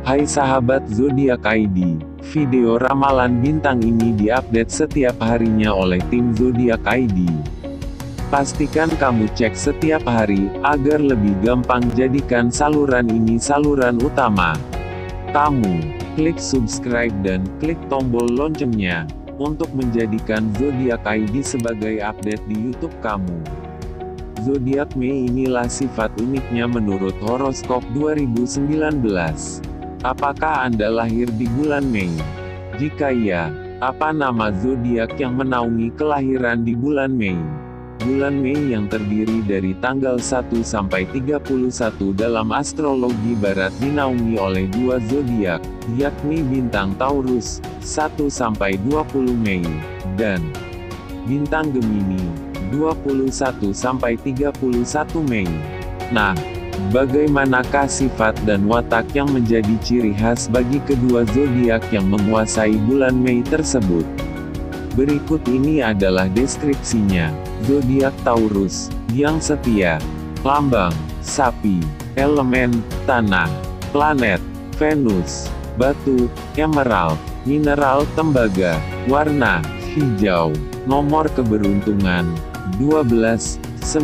Hai sahabat Zodiak ID, video ramalan bintang ini diupdate setiap harinya oleh tim Zodiak ID. Pastikan kamu cek setiap hari, agar lebih gampang jadikan saluran ini saluran utama. Kamu, klik subscribe dan klik tombol loncengnya, untuk menjadikan Zodiak ID sebagai update di YouTube kamu. Zodiak Mei, inilah sifat uniknya menurut horoskop 2019. Apakah Anda lahir di bulan Mei? Jika iya, apa nama zodiak yang menaungi kelahiran di bulan Mei? Bulan Mei yang terdiri dari tanggal 1 sampai 31 dalam astrologi barat dinaungi oleh dua zodiak, yakni bintang Taurus, 1 sampai 20 Mei, dan bintang Gemini, 21 sampai 31 Mei. Nah, bagaimanakah sifat dan watak yang menjadi ciri khas bagi kedua zodiak yang menguasai bulan Mei tersebut? Berikut ini adalah deskripsinya. Zodiak Taurus, yang setia. Lambang, sapi. Elemen, tanah. Planet, Venus. Batu, emerald. Mineral, tembaga. Warna, hijau. Nomor keberuntungan, 12,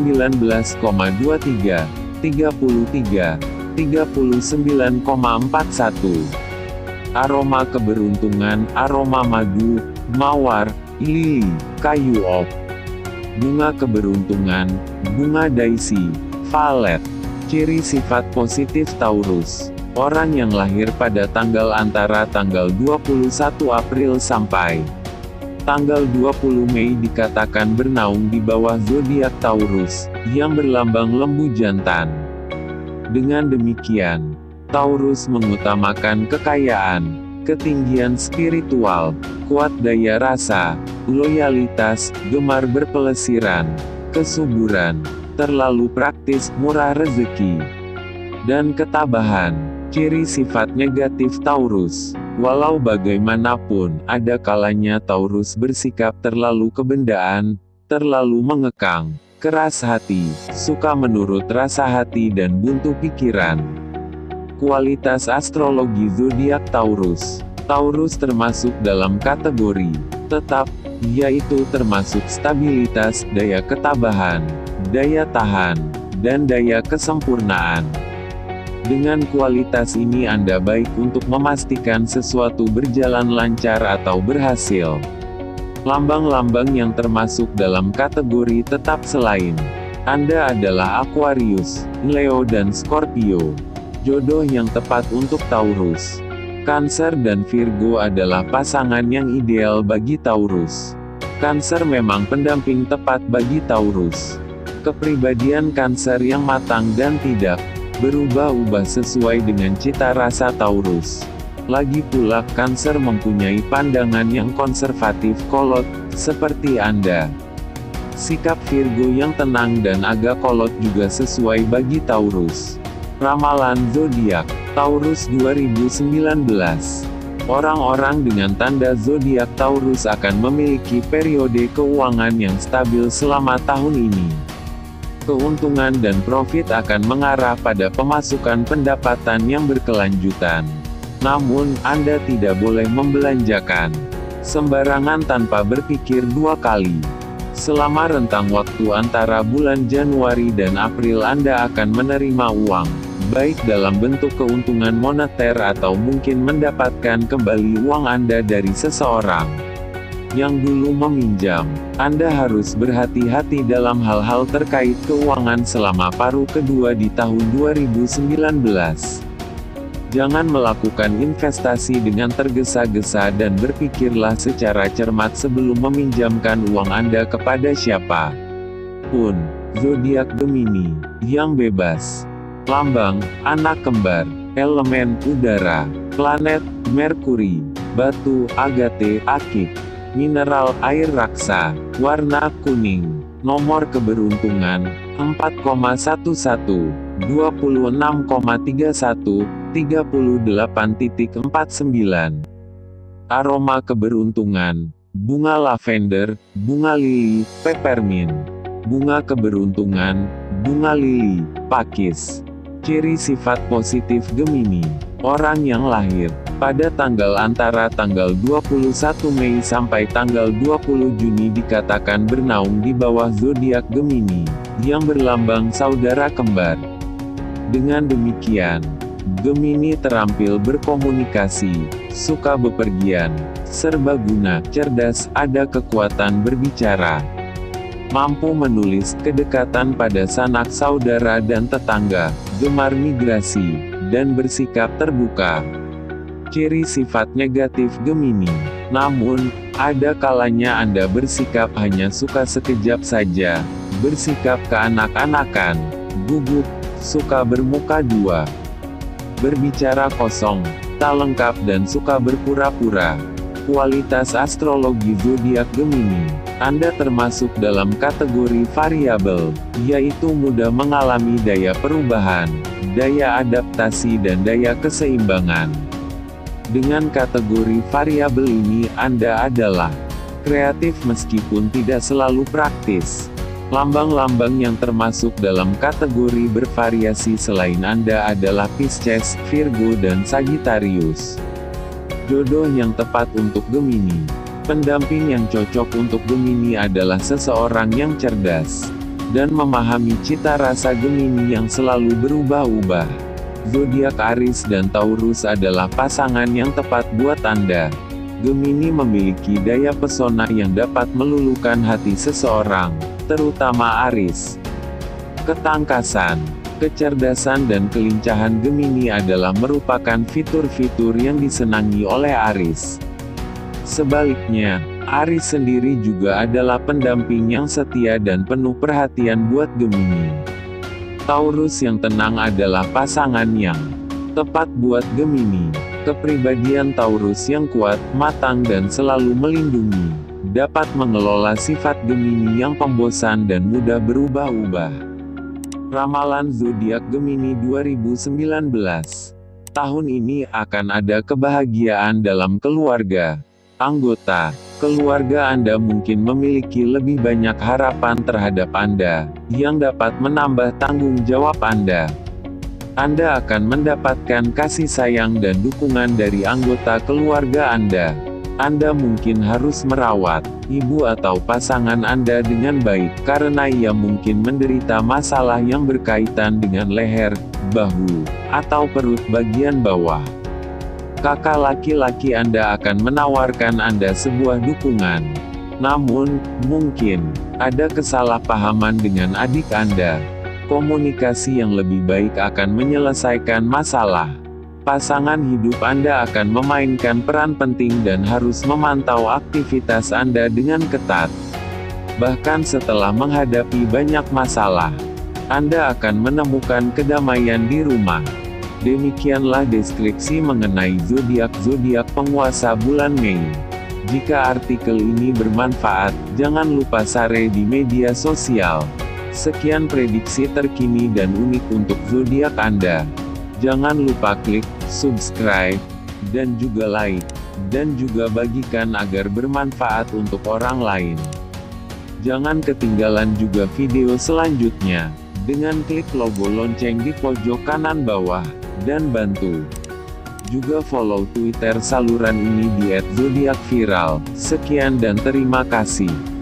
19,23. 33, 39,41. Aroma keberuntungan, aroma madu, mawar, lili, kayu ok. Bunga keberuntungan, bunga daisy, valet. Ciri sifat positif Taurus. Orang yang lahir pada tanggal antara tanggal 21 April sampai tanggal 20 Mei dikatakan bernaung di bawah zodiak Taurus, yang berlambang lembu jantan. Dengan demikian, Taurus mengutamakan kekayaan, ketinggian spiritual, kuat daya rasa, loyalitas, gemar berpelesiran, kesuburan, terlalu praktis, murah rezeki, dan ketabahan. Ciri sifat negatif Taurus. Walau bagaimanapun, ada kalanya Taurus bersikap terlalu kebendaan, terlalu mengekang, keras hati, suka menurut rasa hati dan buntu pikiran. Kualitas astrologi zodiak Taurus. Taurus termasuk dalam kategori tetap, yaitu termasuk stabilitas, daya ketabahan, daya tahan, dan daya kesempurnaan. Dengan kualitas ini Anda baik untuk memastikan sesuatu berjalan lancar atau berhasil. Lambang-lambang yang termasuk dalam kategori tetap selain Anda adalah Aquarius, Leo dan Scorpio. Jodoh yang tepat untuk Taurus. Cancer dan Virgo adalah pasangan yang ideal bagi Taurus. Cancer memang pendamping tepat bagi Taurus. Kepribadian Cancer yang matang dan tidak berubah-ubah sesuai dengan cita rasa Taurus. Lagi pula Cancer mempunyai pandangan yang konservatif kolot, seperti Anda. Sikap Virgo yang tenang dan agak kolot juga sesuai bagi Taurus. Ramalan Zodiak Taurus 2019. Orang-orang dengan tanda zodiak Taurus akan memiliki periode keuangan yang stabil selama tahun ini. Keuntungan dan profit akan mengarah pada pemasukan pendapatan yang berkelanjutan. Namun, Anda tidak boleh membelanjakan sembarangan tanpa berpikir dua kali. Selama rentang waktu antara bulan Januari dan April Anda akan menerima uang, baik dalam bentuk keuntungan moneter atau mungkin mendapatkan kembali uang Anda dari seseorang yang dulu meminjam. Anda harus berhati-hati dalam hal-hal terkait keuangan selama paruh kedua di tahun 2019. Jangan melakukan investasi dengan tergesa-gesa dan berpikirlah secara cermat sebelum meminjamkan uang Anda kepada siapa pun. Zodiak Gemini, yang bebas. Lambang, anak kembar. Elemen, udara. Planet, Merkuri. Batu, agate, akik. Mineral, air raksa. Warna, kuning. Nomor keberuntungan, 4,11, 26,31, 38,49. Aroma keberuntungan, bunga lavender, bunga lili, peppermint. Bunga keberuntungan, bunga lili, pakis. Ciri sifat positif Gemini. Orang yang lahir pada tanggal antara tanggal 21 Mei sampai tanggal 20 Juni dikatakan bernaung di bawah zodiak Gemini, yang berlambang saudara kembar. Dengan demikian, Gemini terampil berkomunikasi, suka bepergian, serbaguna, cerdas, ada kekuatan berbicara, mampu menulis, kedekatan pada sanak saudara dan tetangga, gemar migrasi, dan bersikap terbuka. Ciri sifat negatif Gemini. Namun, ada kalanya Anda bersikap hanya suka sekejap saja, bersikap keenak-enakan, gugup, suka bermuka dua, berbicara kosong, tak lengkap dan suka berpura-pura. Kualitas astrologi zodiak Gemini. Anda termasuk dalam kategori variabel, yaitu mudah mengalami daya perubahan, daya adaptasi dan daya keseimbangan. Dengan kategori variabel ini Anda adalah kreatif meskipun tidak selalu praktis. Lambang-lambang yang termasuk dalam kategori bervariasi selain Anda adalah Pisces, Virgo dan Sagittarius. Jodoh yang tepat untuk Gemini. Pendamping yang cocok untuk Gemini adalah seseorang yang cerdas dan memahami cita rasa Gemini yang selalu berubah-ubah. Zodiak Aries dan Taurus adalah pasangan yang tepat buat Anda. Gemini memiliki daya pesona yang dapat meluluhkan hati seseorang, terutama Aries. Ketangkasan, kecerdasan dan kelincahan Gemini adalah merupakan fitur-fitur yang disenangi oleh Aries. Sebaliknya, Aries sendiri juga adalah pendamping yang setia dan penuh perhatian buat Gemini. Taurus yang tenang adalah pasangan yang tepat buat Gemini. Kepribadian Taurus yang kuat, matang dan selalu melindungi, dapat mengelola sifat Gemini yang pembosan dan mudah berubah-ubah. Ramalan zodiak Gemini 2019. Tahun ini akan ada kebahagiaan dalam keluarga. Anggota keluarga Anda mungkin memiliki lebih banyak harapan terhadap Anda, yang dapat menambah tanggung jawab Anda. Anda akan mendapatkan kasih sayang dan dukungan dari anggota keluarga Anda. Anda mungkin harus merawat ibu atau pasangan Anda dengan baik, karena ia mungkin menderita masalah yang berkaitan dengan leher, bahu, atau perut bagian bawah. Kakak laki-laki Anda akan menawarkan Anda sebuah dukungan. Namun, mungkin ada kesalahpahaman dengan adik Anda. Komunikasi yang lebih baik akan menyelesaikan masalah. Pasangan hidup Anda akan memainkan peran penting dan harus memantau aktivitas Anda dengan ketat. Bahkan setelah menghadapi banyak masalah, Anda akan menemukan kedamaian di rumah. Demikianlah deskripsi mengenai zodiak-zodiak penguasa bulan Mei. Jika artikel ini bermanfaat, jangan lupa share di media sosial. Sekian prediksi terkini dan unik untuk zodiak Anda. Jangan lupa klik subscribe dan juga like, dan juga bagikan agar bermanfaat untuk orang lain. Jangan ketinggalan juga video selanjutnya dengan klik logo lonceng di pojok kanan bawah. Dan bantu juga follow Twitter saluran ini di @zodiakviral. Sekian dan terima kasih.